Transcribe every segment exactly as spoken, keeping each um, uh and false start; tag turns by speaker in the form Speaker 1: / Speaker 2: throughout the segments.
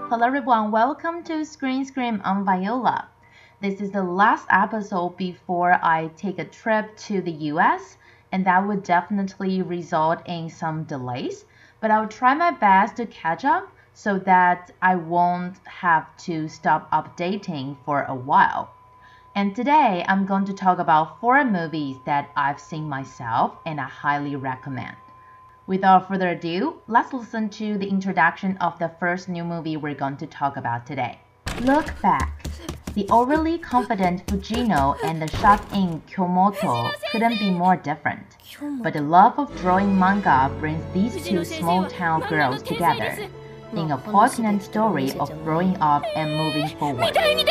Speaker 1: Hello everyone, welcome to Screen Scream on Viola. This is the last episode before I take a trip to the U S, and that would definitely result in some delays, but I'll try my best to catch up so that I won't have to stop updating for a while. And today I'm going to talk about four movies that I've seen myself and I highly recommend. Without further ado, let's listen to the introduction of the first new movie we're going to talk about today. Look Back. The overly confident Fujino and the shut-in Kyomoto couldn't be more different. But the love of drawing manga brings these two small-town girls together in a poignant story of growing up and moving forward.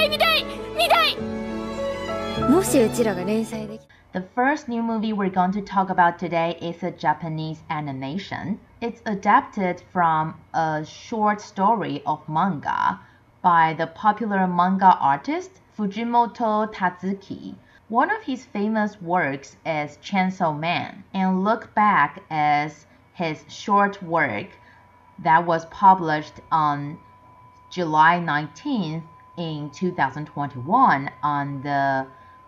Speaker 1: The first new movie we're going to talk about today is a Japanese animation. It's adapted from a short story of manga by the popular manga artist Fujimoto Tatsuki. One of his famous works is Chainsaw Man, and Look Back as his short work that was published on July nineteenth in two thousand twenty-one on the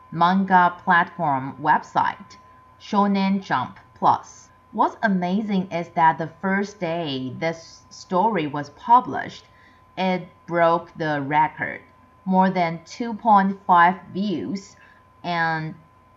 Speaker 1: manga platform website, Shonen Jump Plus. What's amazing is that the first day this story was published, it broke the record. More than two point five views, and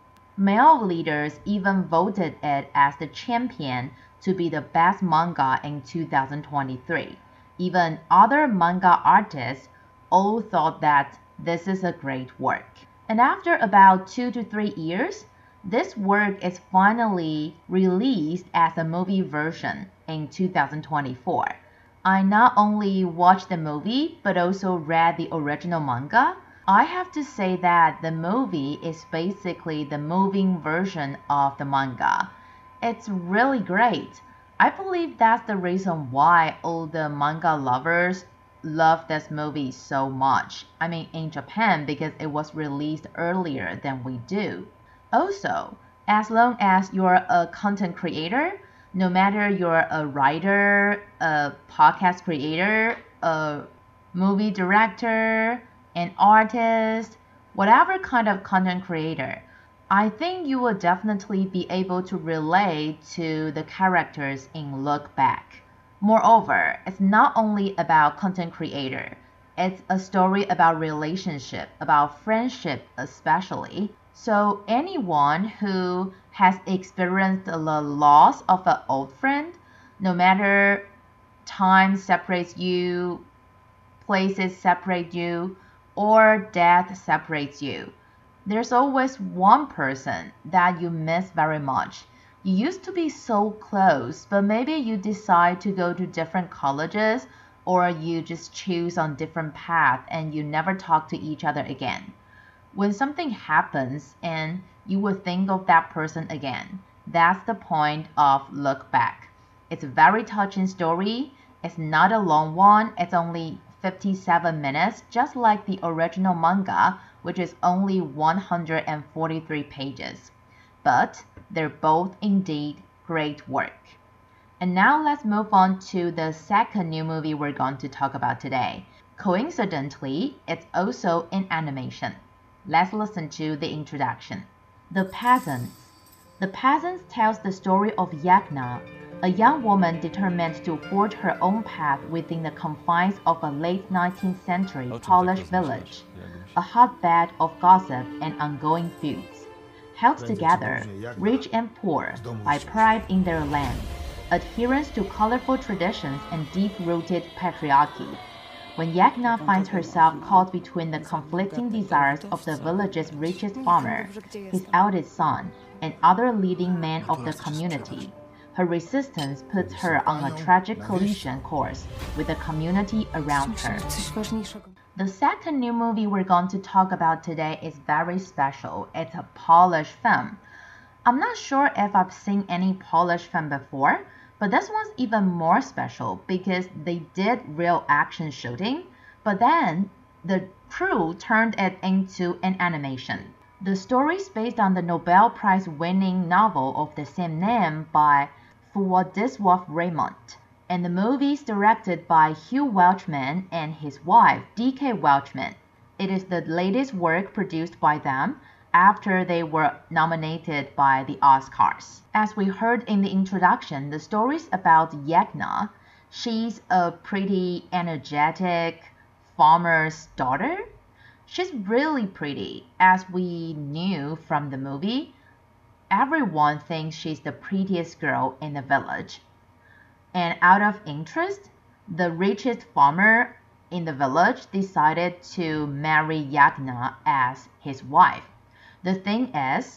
Speaker 1: male leaders even voted it as the champion to be the best manga in two thousand twenty-three. Even other manga artists all thought that this is a great work. And after about two to three years, this work is finally released as a movie version in two thousand twenty-four. I not only watched the movie, but also read the original manga. I have to say that the movie is basically the moving version of the manga. It's really great. I believe that's the reason why all the manga lovers love this movie so much. I mean, in Japan, because it was released earlier than we do. Also, as long as you're a content creator, no matter you're a writer, a podcast creator, a movie director, an artist, whatever kind of content creator, I think you will definitely be able to relate to the characters in Look Back. Moreover, it's not only about content creator. It's a story about relationship, about friendship especially. So anyone who has experienced the loss of an old friend, no matter time separates you, places separate you, or death separates you, there's always one person that you miss very much. You used to be so close, but maybe you decide to go to different colleges, or you just choose on different paths and you never talk to each other again. When something happens and you will think of that person again, that's the point of Look Back. It's a very touching story. It's not a long one. It's only fifty-seven minutes, just like the original manga, which is only one hundred forty-three pages. But they're both indeed great work. And now let's move on to the second new movie we're going to talk about today. Coincidentally, it's also in animation. Let's listen to the introduction. The Peasants. The Peasants tells the story of Yagna, a young woman determined to forge her own path within the confines of a late nineteenth century Polish village, a hotbed of gossip and ongoing feuds. Held together, rich and poor, by pride in their land, adherence to colorful traditions and deep-rooted patriarchy. When Yagna finds herself caught between the conflicting desires of the village's richest farmer, his eldest son, and other leading men of the community, her resistance puts her on a tragic collision course with the community around her. The second new movie we're going to talk about today is very special. It's a Polish film. I'm not sure if I've seen any Polish film before, but this one's even more special because they did real action shooting, but then the crew turned it into an animation. The story is based on the Nobel Prize winning novel of the same name by Władysław Reymont. And the movie is directed by Hugh Welchman and his wife, D K Welchman. It is the latest work produced by them after they were nominated by the Oscars. As we heard in the introduction, the story is about Yagna. She's a pretty energetic farmer's daughter. She's really pretty. As we knew from the movie, everyone thinks she's the prettiest girl in the village. And out of interest, the richest farmer in the village decided to marry Yagna as his wife. The thing is,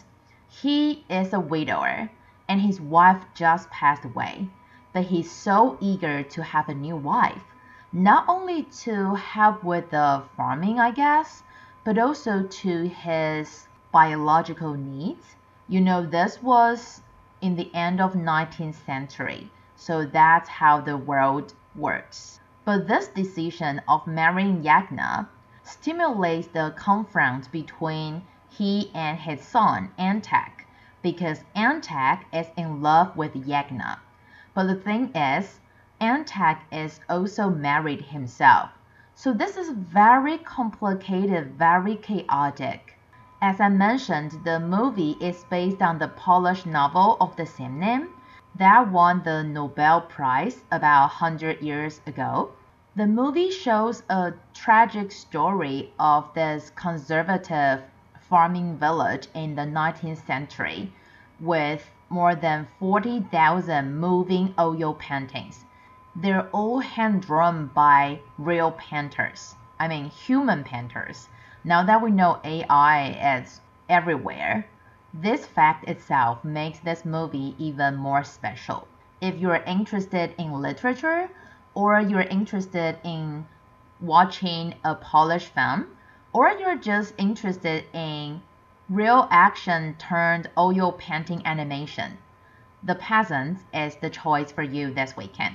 Speaker 1: he is a widower and his wife just passed away, but he's so eager to have a new wife, not only to help with the farming, I guess, but also to his biological needs. You know, this was in the end of nineteenth century, so that's how the world works. But this decision of marrying Yagna stimulates the conflict between he and his son, Antek, because Antek is in love with Yagna. But the thing is, Antek is also married himself. So this is very complicated, very chaotic. As I mentioned, the movie is based on the Polish novel of the same name that won the Nobel Prize about one hundred years ago. The movie shows a tragic story of this conservative farming village in the nineteenth century with more than forty thousand moving oil paintings. They're all hand-drawn by real painters. I mean, human painters. Now that we know A I is everywhere, this fact itself makes this movie even more special. If you're interested in literature or you're interested in watching a Polish film, or you're just interested in real action turned oil painting animation, The Peasants is the choice for you this weekend.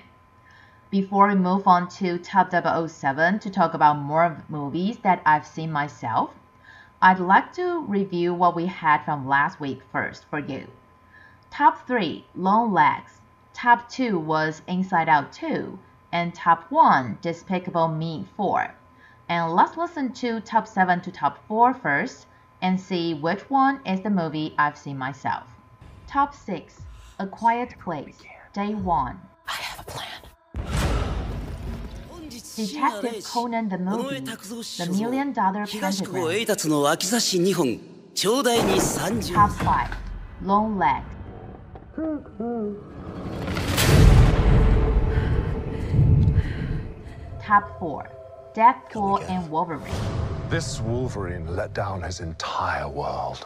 Speaker 1: Before we move on to Top double oh seven to talk about more movies that I've seen myself, I'd like to review what we had from last week first for you. Top three, Long Legs. Top two was Inside Out two. And top one, Despicable Me four. And let's listen to top seven to top four first and see which one is the movie I've seen myself. Top six, A Quiet Place, Day one.
Speaker 2: I have a plan.
Speaker 1: Detective Conan the Movie, The Million Dollar Pentagram. Top five, Long Legs. Top four, Deadpool and Wolverine.
Speaker 3: This Wolverine let down his entire world.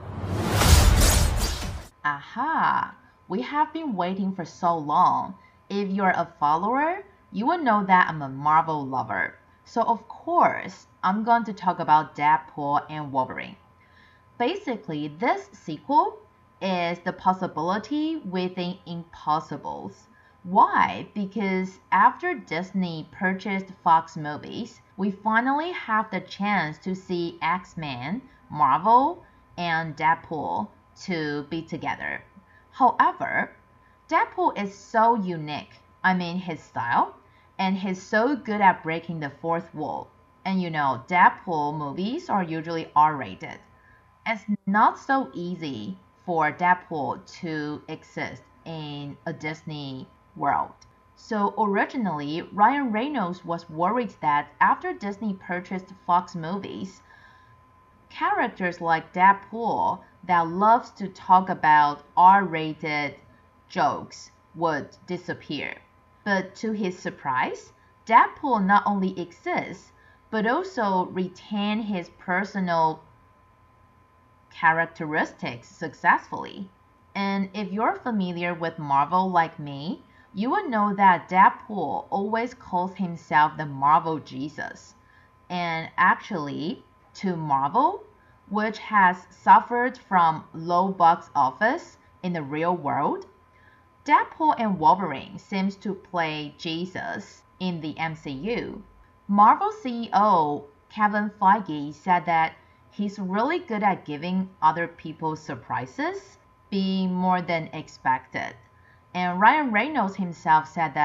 Speaker 1: Aha! We have been waiting for so long. If you're a follower, you will know that I'm a Marvel lover. So of course, I'm going to talk about Deadpool and Wolverine. Basically, this sequel is the possibility within impossibles. Why? Because after Disney purchased Fox Movies, we finally have the chance to see X-Men, Marvel, and Deadpool to be together. However, Deadpool is so unique. I mean, his style, and he's so good at breaking the fourth wall. And you know, Deadpool movies are usually R-rated. It's not so easy for Deadpool to exist in a Disney world. So originally, Ryan Reynolds was worried that after Disney purchased Fox Movies, characters like Deadpool that loves to talk about R-rated jokes would disappear. But to his surprise, Deadpool not only exists, but also retain his personal characteristics successfully. And if you're familiar with Marvel like me, you will know that Deadpool always calls himself the Marvel Jesus. And actually, to Marvel, which has suffered from low box office in the real world, Deadpool and Wolverine seems to play Jesus in the M C U. Marvel C E O Kevin Feige said that he's really good at giving other people surprises, being more than expected. And Ryan Reynolds himself said that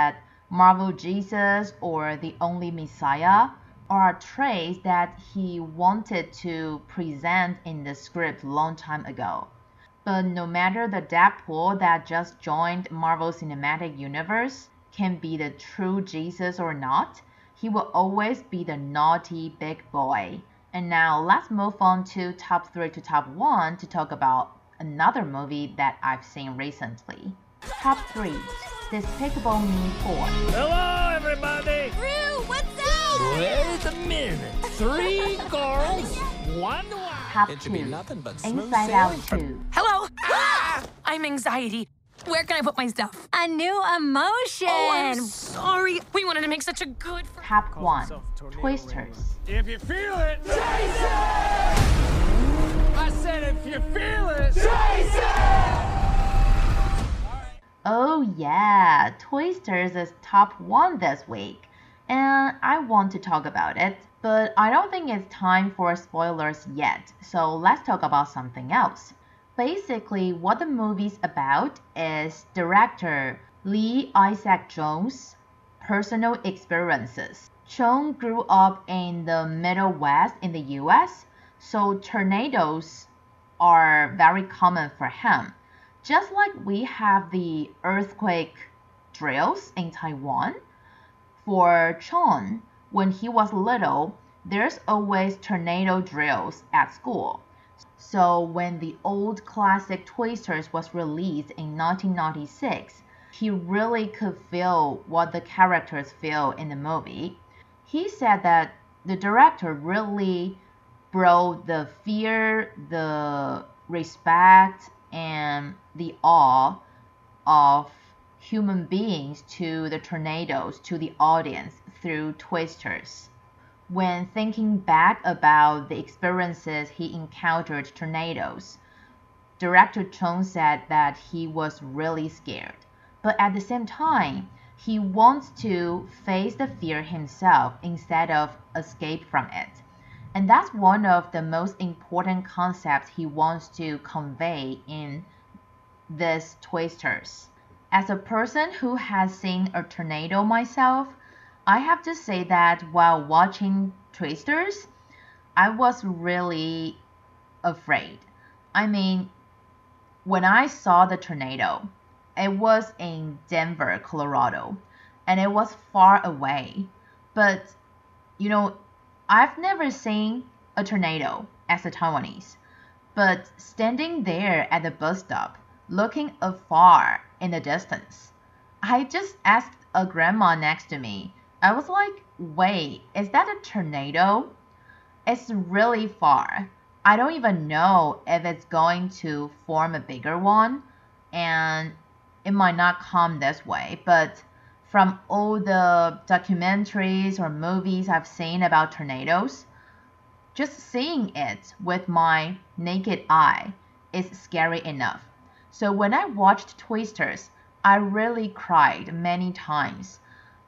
Speaker 1: Marvel Jesus or the only Messiah are traits that he wanted to present in the script long time ago. But no matter the Deadpool that just joined Marvel Cinematic Universe can be the true Jesus or not, he will always be the naughty big boy. And now let's move on to top three to top one to talk about another movie that I've seen recently. Top three, Despicable Me four.
Speaker 2: Hello, everybody!
Speaker 4: Rue, what's up?
Speaker 2: Wait a minute. Three girls, one wife.
Speaker 1: Top
Speaker 5: It should be
Speaker 1: two,
Speaker 5: nothing but smooth
Speaker 1: Inside Out
Speaker 5: sailing.
Speaker 1: two.
Speaker 4: Hello? Ah! I'm anxiety. Where can I put my stuff?
Speaker 6: A new emotion.
Speaker 4: Oh, I'm sorry. We wanted to make such a good... fr-
Speaker 1: Top one, Twisters.
Speaker 2: If you feel it, chase it! I said if you feel it, chase it!
Speaker 1: Oh yeah, Twisters is top one this week, and I want to talk about it, but I don't think it's time for spoilers yet, so let's talk about something else. Basically, what the movie's about is director Lee Isaac Chung's personal experiences. Chung grew up in the Middle West in the U S, so tornadoes are very common for him. Just like we have the earthquake drills in Taiwan, for Chung, when he was little, there's always tornado drills at school. So when the old classic Twisters was released in nineteen ninety-six, he really could feel what the characters feel in the movie. He said that the director really brought the fear, the respect, and the awe of human beings to the tornadoes, to the audience through Twisters. When thinking back about the experiences he encountered tornadoes, director Chung said that he was really scared. But at the same time, he wants to face the fear himself instead of escape from it. And that's one of the most important concepts he wants to convey in this Twisters. As a person who has seen a tornado myself, I have to say that while watching Twisters, I was really afraid. I mean, when I saw the tornado, it was in Denver, Colorado, and it was far away. But, you know, I've never seen a tornado as a Taiwanese, but standing there at the bus stop, looking afar in the distance, I just asked a grandma next to me. I was like, wait, is that a tornado? It's really far. I don't even know if it's going to form a bigger one, and it might not come this way, but from all the documentaries or movies I've seen about tornadoes, just seeing it with my naked eye is scary enough. So when I watched Twisters, I really cried many times.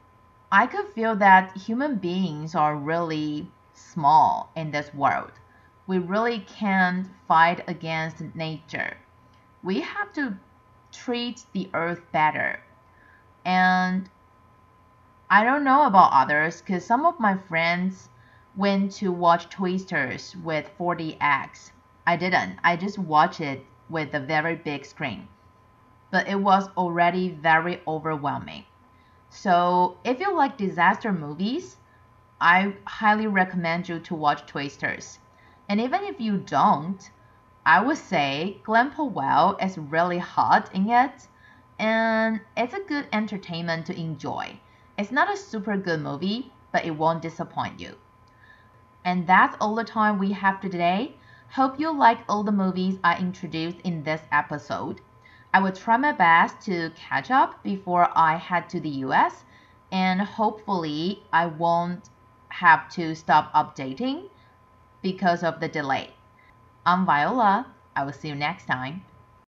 Speaker 1: I could feel that human beings are really small in this world. We really can't fight against nature. We have to treat the earth better. And I don't know about others because some of my friends went to watch Twisters with four D X. I didn't. I just watched it with a very big screen. But it was already very overwhelming. So if you like disaster movies, I highly recommend you to watch Twisters. And even if you don't, I would say Glenn Powell is really hot in it, and it's a good entertainment to enjoy. It's not a super good movie, but it won't disappoint you. And that's all the time we have today. Hope you like all the movies I introduced in this episode. I will try my best to catch up before I head to the U S, and hopefully I won't have to stop updating because of the delay. I'm Viola. I will see you next time.